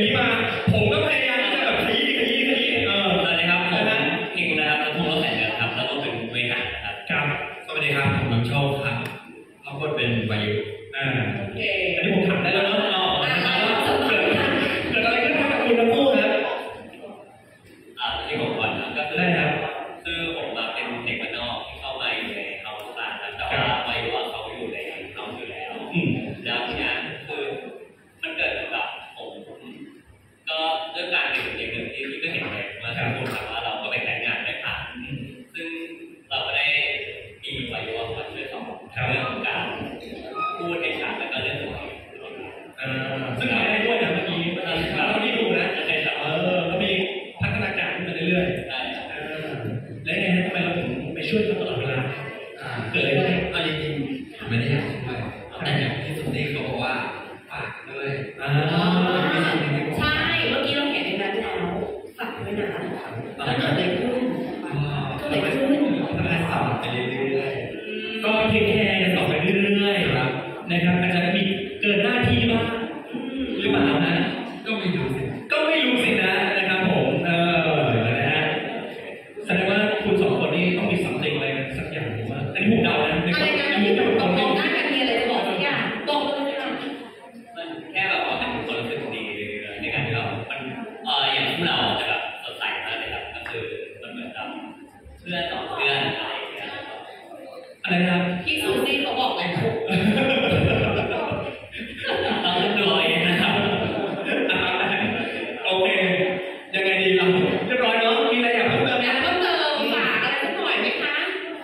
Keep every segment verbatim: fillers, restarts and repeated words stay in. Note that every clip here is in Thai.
นี้มาผมก็พยายามที่จะแบบขยี้ขยี้ขยี้เออสวัสดีครับผมพิงนะครับนัทพงษ์รถแสงเดือนครับแล้วก็เป็นบริหารนะครับครับสวัสดีครับผมน้ำโชคครับรับบทเป็นวายุอ่าโอเคอันนี้ผมถามได้แล้วเนาะอ๋อเกิดเกิดอะไรขึ้นกับคุณทั้งคู่ครับอ่าที่ผมก่อนนะก็คือได้ครับคือผมมาเป็นเด็กบ้านนอกที่เข้ามาอยู่ในเฮาส์ต่างกันแต่ว่าวายุเขาอยู่ในเฮาส์อยู่แล้วแล้วทีนี้คือมันเกิดกับผมก็เรื่องการเป็นเด็กหนึ่งที่ที่ก็เห็นเลยมาพูดว่าเราก็ไปแต่งงานได้ผ่านซึ่งเราก็ได้มีวายุมาช่วยสอนเรื่องของการพูดในฉากแล้วก็เรื่องของซึ่งเราได้ด้วยนะเมื่อกี้เมื่อกี้เราที่ดูนะใช่ครับเออเรามีพัฒนาการขึ้นมาเรื่อยๆและไงทำไมเราถึงไปช่วยเขาตลอดเวลาเกิดอะไรขึ้นเอาจริงๆไม่ได้อยากช่วยแต่อย่างที่สุดที่เขาบอกว่าฝากด้วยอ่าใช่เมื่อกี้เราเห็นในนั้นแล้วฝากด้วยนะแล้วเกิดอะไรขึ้นเกิดอะไรขึ้นพัฒนาต่อไปเรื่อยๆก็เทคแคร์กันต่อไปเรื่อยๆครับนะครับอาจจะมีเกินหน้าที่บ้างหรือเปล่านะก็ไม่รู้สิก็ไม่รู้สินะนะครับผมเออนะฮะแสดงว่าคุณสองคนนี้ต้องมีสัมผัสอะไรสักอย่างหรือว่าอันนี้ผมเดานะในความอันนี้ผมตรงๆหน้ากันมีอะไรจะบอกสักอย่างบอกเลยค่ะมันแค่แบบว่าเป็นคนรู้สึกดีในการที่เรามันเอออย่างที่เราจะแบบสดใสมากเลยครับก็คือมันเหมือนกับเพื่อนต่อเพื่อนอะไรอย่างเงี้ยอะไรนะครับพี่ซูซี่เขาบอกแล้วเราเรียบร้อยนะครับโอเคยังไงดีเราเรียบร้อยเนาะมีอะไรอยากเพิ่มเติมไหมอยากเพิ่มเติมฝากอะไรสักหน่อยไหมคะ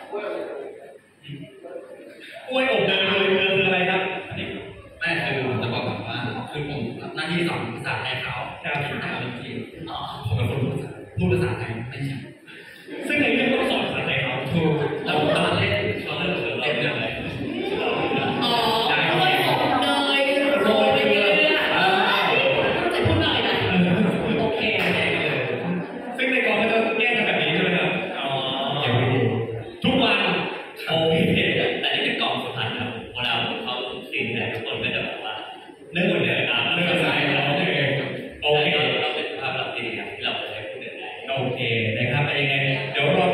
กล้วยอบเนยเลยคืออะไรครับอันนี้แม่คือผมจะบอกแบบว่าคือผมหน้าที่สอนภาษาไทยเขาครับเอาจริงๆผมเป็นคนพูดภาษาไทยไม่ใช่ซึ่งในเรื่องต้องสอนภาษาไทยเขาถูกแล้วตอนเล่นเขาเล่นเล่นเรื่องอะไรอ๋อได้เนยโรยไปเรื่อยๆเข้าใจพูดหน่อยนะโอเคซึ่งในกองก็จะแยกกันแบบนี้ใช่ไหมครับอ๋อทุกวันโอเคแต่นี่เป็นกองสุดท้ายครับเวลาเขาสิ่งไหนทุกคนก็จะแบบว่าเนื่องหมดเลยอ่ะเนื่องสายเราโอเคโอเคเราเป็นภาพลับที่ดีครับที่เราจะได้พูดได้โอเคนะครับยังไงเดี๋ยวรอ